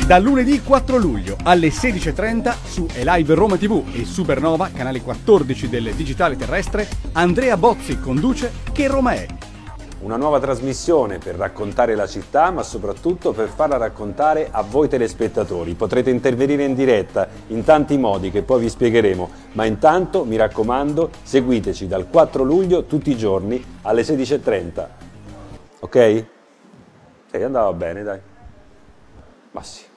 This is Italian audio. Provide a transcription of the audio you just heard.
Da lunedì 4 luglio alle 16:30 su Elive Roma TV e Supernova, canale 14 del digitale terrestre, Andrea Bozzi conduce Che Roma è? Una nuova trasmissione per raccontare la città, ma soprattutto per farla raccontare a voi telespettatori. Potrete intervenire in diretta in tanti modi che poi vi spiegheremo, ma intanto, mi raccomando, seguiteci dal 4 luglio tutti i giorni alle 16:30. Ok? Andava bene, dai. Ma sì.